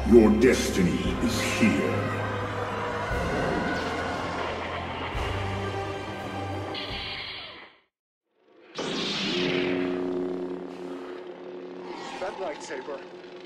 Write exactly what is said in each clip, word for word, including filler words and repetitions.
Your destiny is here. That lightsaber.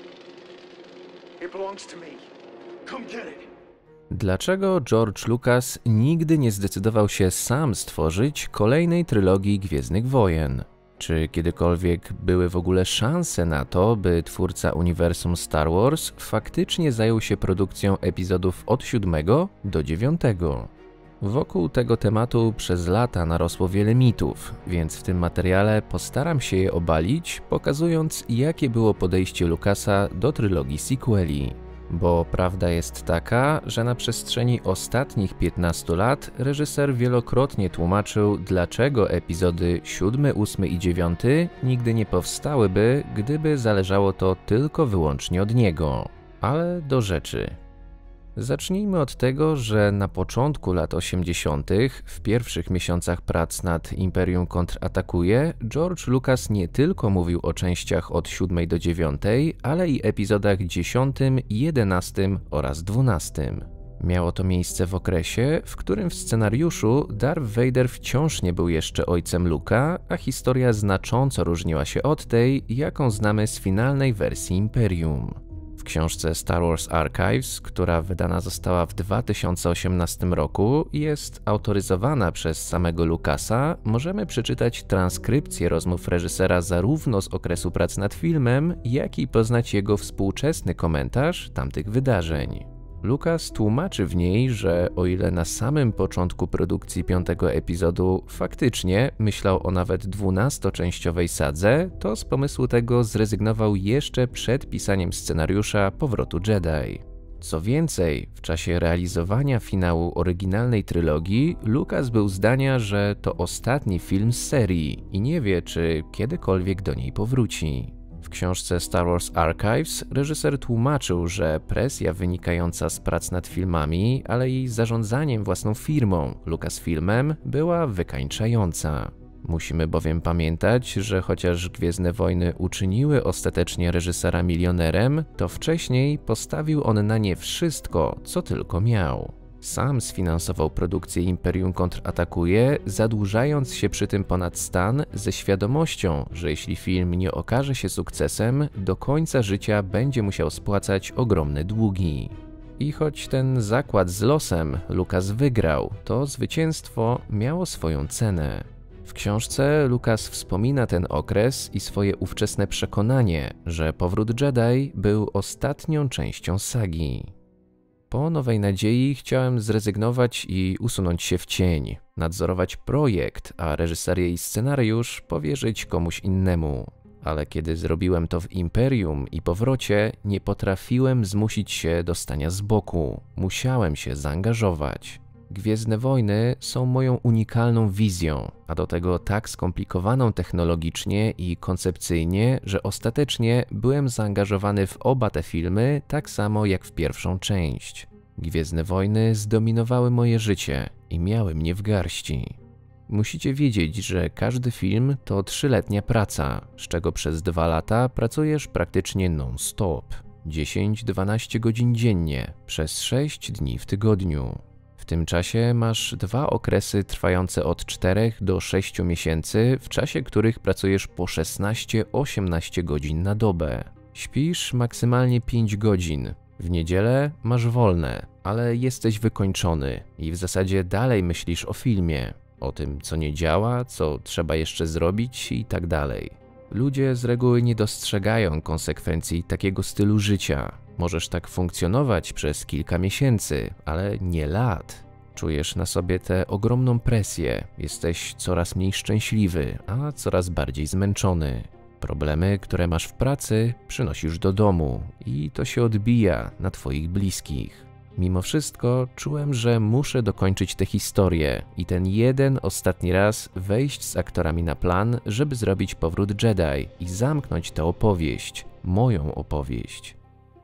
It belongs to me. Come get it. Dlaczego George Lucas nigdy nie zdecydował się sam stworzyć kolejnej trylogii Gwiezdnych Wojen? Czy kiedykolwiek były w ogóle szanse na to, by twórca uniwersum Star Wars faktycznie zajął się produkcją epizodów od siódmego do dziewiątego? Wokół tego tematu przez lata narosło wiele mitów, więc w tym materiale postaram się je obalić, pokazując, jakie było podejście Lucasa do trylogii sequeli. Bo prawda jest taka, że na przestrzeni ostatnich piętnastu lat reżyser wielokrotnie tłumaczył, dlaczego epizody siódmy, ósmy i dziewiąty nigdy nie powstałyby, gdyby zależało to tylko wyłącznie od niego. Ale do rzeczy. Zacznijmy od tego, że na początku lat osiemdziesiątych, w pierwszych miesiącach prac nad Imperium kontratakuje, George Lucas nie tylko mówił o częściach od siódmej do dziewiątej, ale i epizodach dziesiątym, jedenastym oraz dwunastym. Miało to miejsce w okresie, w którym w scenariuszu Darth Vader wciąż nie był jeszcze ojcem Luke'a, a historia znacząco różniła się od tej, jaką znamy z finalnej wersji Imperium. W książce Star Wars Archives, która wydana została w dwa tysiące osiemnastym roku i jest autoryzowana przez samego Lucasa, możemy przeczytać transkrypcję rozmów reżysera zarówno z okresu prac nad filmem, jak i poznać jego współczesny komentarz tamtych wydarzeń. Lucas tłumaczy w niej, że o ile na samym początku produkcji piątego epizodu faktycznie myślał o nawet dwunastoczęściowej sadze, to z pomysłu tego zrezygnował jeszcze przed pisaniem scenariusza Powrotu Jedi. Co więcej, w czasie realizowania finału oryginalnej trylogii, Lucas był zdania, że to ostatni film z serii i nie wie, czy kiedykolwiek do niej powróci. W książce Star Wars Archives reżyser tłumaczył, że presja wynikająca z prac nad filmami, ale i zarządzaniem własną firmą, Lucasfilmem, była wykańczająca. Musimy bowiem pamiętać, że chociaż Gwiezdne Wojny uczyniły ostatecznie reżysera milionerem, to wcześniej postawił on na nie wszystko, co tylko miał. Sam sfinansował produkcję Imperium kontratakuje, zadłużając się przy tym ponad stan ze świadomością, że jeśli film nie okaże się sukcesem, do końca życia będzie musiał spłacać ogromne długi. I choć ten zakład z losem Lucas wygrał, to zwycięstwo miało swoją cenę. W książce Lucas wspomina ten okres i swoje ówczesne przekonanie, że Powrót Jedi był ostatnią częścią sagi. Po Nowej Nadziei chciałem zrezygnować i usunąć się w cień, nadzorować projekt, a reżyserię i scenariusz powierzyć komuś innemu. Ale kiedy zrobiłem to w Imperium i Powrocie, nie potrafiłem zmusić się do stania z boku. Musiałem się zaangażować. Gwiezdne Wojny są moją unikalną wizją, a do tego tak skomplikowaną technologicznie i koncepcyjnie, że ostatecznie byłem zaangażowany w oba te filmy tak samo jak w pierwszą część. Gwiezdne Wojny zdominowały moje życie i miały mnie w garści. Musicie wiedzieć, że każdy film to trzyletnia praca, z czego przez dwa lata pracujesz praktycznie non-stop. dziesięć do dwunastu godzin dziennie, przez sześć dni w tygodniu. W tym czasie masz dwa okresy trwające od czterech do sześciu miesięcy, w czasie których pracujesz po szesnaście do osiemnastu godzin na dobę. Śpisz maksymalnie pięć godzin. W niedzielę masz wolne, ale jesteś wykończony i w zasadzie dalej myślisz o filmie, o tym, co nie działa, co trzeba jeszcze zrobić i tak dalej. Ludzie z reguły nie dostrzegają konsekwencji takiego stylu życia. Możesz tak funkcjonować przez kilka miesięcy, ale nie lat. Czujesz na sobie tę ogromną presję, jesteś coraz mniej szczęśliwy, a coraz bardziej zmęczony. Problemy, które masz w pracy, przynosisz do domu i to się odbija na twoich bliskich. Mimo wszystko czułem, że muszę dokończyć tę historię i ten jeden ostatni raz wejść z aktorami na plan, żeby zrobić Powrót Jedi i zamknąć tę opowieść, moją opowieść.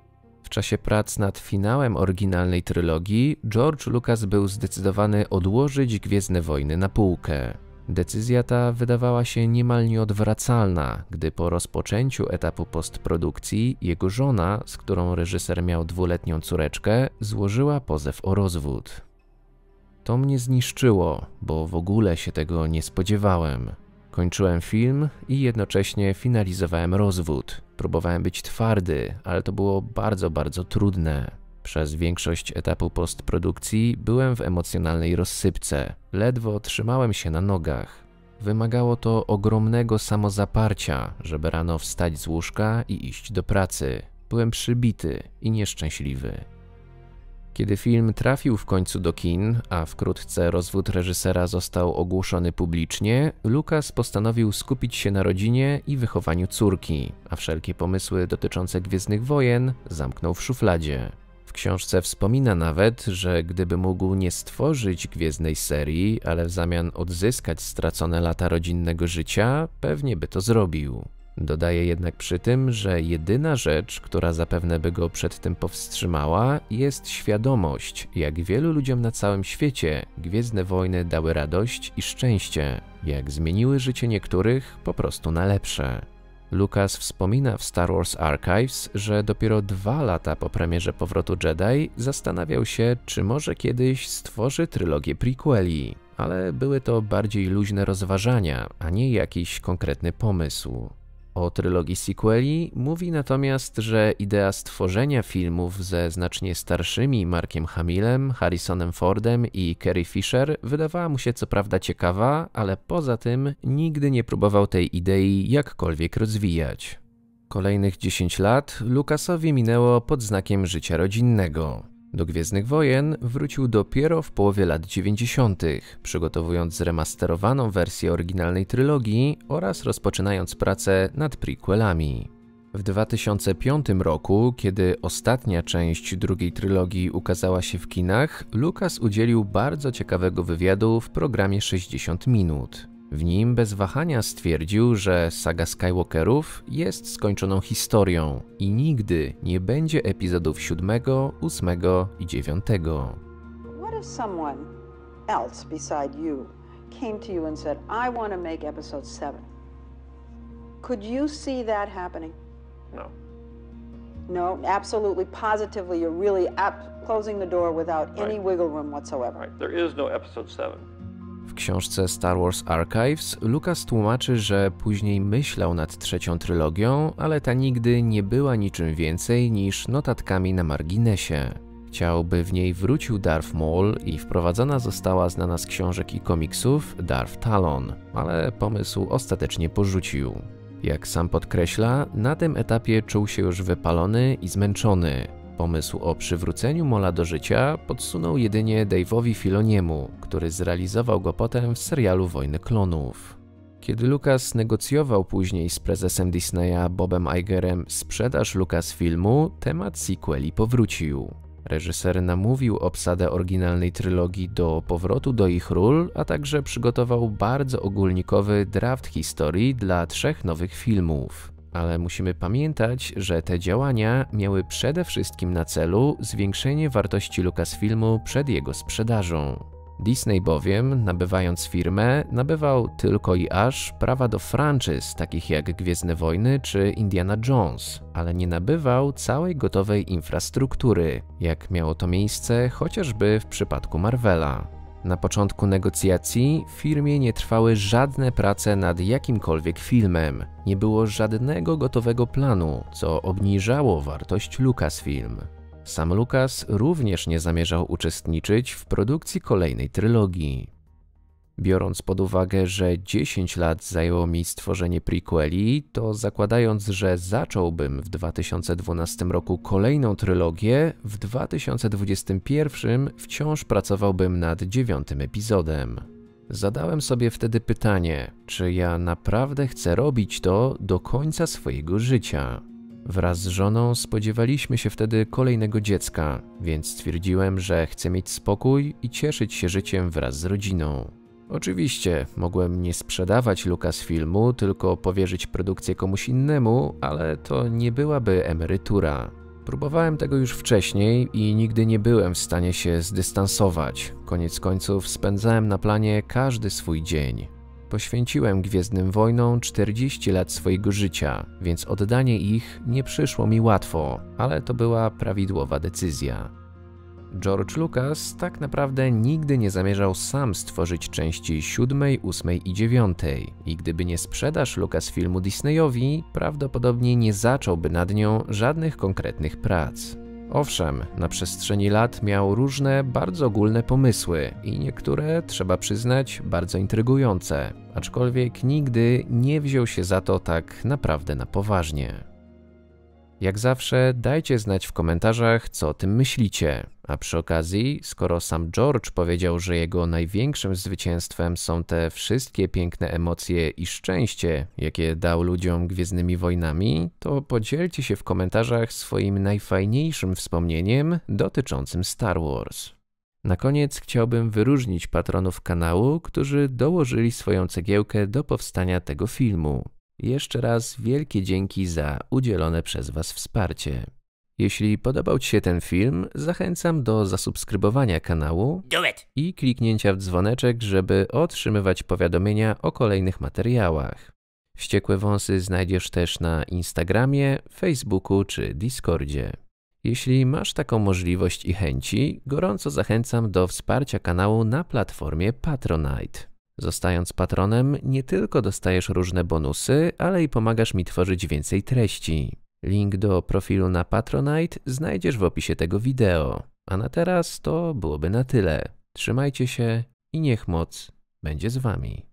W czasie prac nad finałem oryginalnej trylogii George Lucas był zdecydowany odłożyć Gwiezdne Wojny na półkę. Decyzja ta wydawała się niemal nieodwracalna, gdy po rozpoczęciu etapu postprodukcji jego żona, z którą reżyser miał dwuletnią córeczkę, złożyła pozew o rozwód. To mnie zniszczyło, bo w ogóle się tego nie spodziewałem. Kończyłem film i jednocześnie finalizowałem rozwód. Próbowałem być twardy, ale to było bardzo, bardzo trudne. Przez większość etapu postprodukcji byłem w emocjonalnej rozsypce. Ledwo trzymałem się na nogach. Wymagało to ogromnego samozaparcia, żeby rano wstać z łóżka i iść do pracy. Byłem przybity i nieszczęśliwy. Kiedy film trafił w końcu do kin, a wkrótce rozwód reżysera został ogłoszony publicznie, Lucas postanowił skupić się na rodzinie i wychowaniu córki, a wszelkie pomysły dotyczące Gwiezdnych Wojen zamknął w szufladzie. W książce wspomina nawet, że gdyby mógł nie stworzyć gwiezdnej serii, ale w zamian odzyskać stracone lata rodzinnego życia, pewnie by to zrobił. Dodaje jednak przy tym, że jedyna rzecz, która zapewne by go przed tym powstrzymała, jest świadomość, jak wielu ludziom na całym świecie Gwiezdne Wojny dały radość i szczęście, jak zmieniły życie niektórych po prostu na lepsze. Lucas wspomina w Star Wars Archives, że dopiero dwa lata po premierze Powrotu Jedi zastanawiał się, czy może kiedyś stworzy trylogię prequeli, ale były to bardziej luźne rozważania, a nie jakiś konkretny pomysł. O trylogii sequeli mówi natomiast, że idea stworzenia filmów ze znacznie starszymi Markiem Hamillem, Harrisonem Fordem i Carrie Fisher wydawała mu się co prawda ciekawa, ale poza tym nigdy nie próbował tej idei jakkolwiek rozwijać. Kolejnych dziesięć lat Lucasowi minęło pod znakiem życia rodzinnego. Do Gwiezdnych Wojen wrócił dopiero w połowie lat dziewięćdziesiątych, przygotowując zremasterowaną wersję oryginalnej trylogii oraz rozpoczynając pracę nad prequelami. W dwa tysiące piątym roku, kiedy ostatnia część drugiej trylogii ukazała się w kinach, Lucas udzielił bardzo ciekawego wywiadu w programie sześćdziesiąt minut. W nim bez wahania stwierdził, że saga Skywalkerów jest skończoną historią i nigdy nie będzie epizodów siódmego, ósmego i dziewiątego. What if someone else beside you came to you and said, I want to make episode seven? Could you see that happening? No. No, absolutely, positively, you're really ap- closing the door without any Right. wiggle room whatsoever. Right. There is no episode seven. W książce Star Wars Archives Lucas tłumaczy, że później myślał nad trzecią trylogią, ale ta nigdy nie była niczym więcej niż notatkami na marginesie. Chciał, by w niej wrócił Darth Maul i wprowadzona została znana z książek i komiksów Darth Talon, ale pomysł ostatecznie porzucił. Jak sam podkreśla, na tym etapie czuł się już wypalony i zmęczony. Pomysł o przywróceniu Maula do życia podsunął jedynie Dave'owi Filoniemu, który zrealizował go potem w serialu Wojny Klonów. Kiedy Lucas negocjował później z prezesem Disneya Bobem Igerem sprzedaż Lucasfilmu, temat sequeli powrócił. Reżyser namówił obsadę oryginalnej trylogii do powrotu do ich ról, a także przygotował bardzo ogólnikowy draft historii dla trzech nowych filmów. Ale musimy pamiętać, że te działania miały przede wszystkim na celu zwiększenie wartości Lucasfilmu przed jego sprzedażą. Disney bowiem, nabywając firmę, nabywał tylko i aż prawa do franczyz takich jak Gwiezdne Wojny czy Indiana Jones, ale nie nabywał całej gotowej infrastruktury, jak miało to miejsce chociażby w przypadku Marvela. Na początku negocjacji w firmie nie trwały żadne prace nad jakimkolwiek filmem, nie było żadnego gotowego planu, co obniżało wartość Lucasfilm. Sam Lucas również nie zamierzał uczestniczyć w produkcji kolejnej trylogii. Biorąc pod uwagę, że dziesięć lat zajęło mi stworzenie prequeli, to zakładając, że zacząłbym w dwa tysiące dwunastym roku kolejną trylogię, w dwa tysiące dwudziestym pierwszym wciąż pracowałbym nad dziewiątym epizodem. Zadałem sobie wtedy pytanie, czy ja naprawdę chcę robić to do końca swojego życia. Wraz z żoną spodziewaliśmy się wtedy kolejnego dziecka, więc stwierdziłem, że chcę mieć spokój i cieszyć się życiem wraz z rodziną. Oczywiście mogłem nie sprzedawać Lucasfilmu, tylko powierzyć produkcję komuś innemu, ale to nie byłaby emerytura. Próbowałem tego już wcześniej i nigdy nie byłem w stanie się zdystansować. Koniec końców spędzałem na planie każdy swój dzień. Poświęciłem Gwiezdnym Wojnom czterdzieści lat swojego życia, więc oddanie ich nie przyszło mi łatwo, ale to była prawidłowa decyzja. George Lucas tak naprawdę nigdy nie zamierzał sam stworzyć części siódmej, ósmej i dziewiątej i gdyby nie sprzedaż Lucasfilmu Disneyowi, prawdopodobnie nie zacząłby nad nią żadnych konkretnych prac. Owszem, na przestrzeni lat miał różne, bardzo ogólne pomysły i niektóre, trzeba przyznać, bardzo intrygujące, aczkolwiek nigdy nie wziął się za to tak naprawdę na poważnie. Jak zawsze dajcie znać w komentarzach, co o tym myślicie, a przy okazji, skoro sam George powiedział, że jego największym zwycięstwem są te wszystkie piękne emocje i szczęście, jakie dał ludziom Gwiezdnymi Wojnami, to podzielcie się w komentarzach swoim najfajniejszym wspomnieniem dotyczącym Star Wars. Na koniec chciałbym wyróżnić patronów kanału, którzy dołożyli swoją cegiełkę do powstania tego filmu. Jeszcze raz wielkie dzięki za udzielone przez Was wsparcie. Jeśli podobał Ci się ten film, zachęcam do zasubskrybowania kanału i kliknięcia w dzwoneczek, żeby otrzymywać powiadomienia o kolejnych materiałach. Wściekłe Wąsy znajdziesz też na Instagramie, Facebooku czy Discordzie. Jeśli masz taką możliwość i chęci, gorąco zachęcam do wsparcia kanału na platformie Patronite. Zostając patronem, nie tylko dostajesz różne bonusy, ale i pomagasz mi tworzyć więcej treści. Link do profilu na Patronite znajdziesz w opisie tego wideo. A na teraz to byłoby na tyle. Trzymajcie się i niech moc będzie z Wami.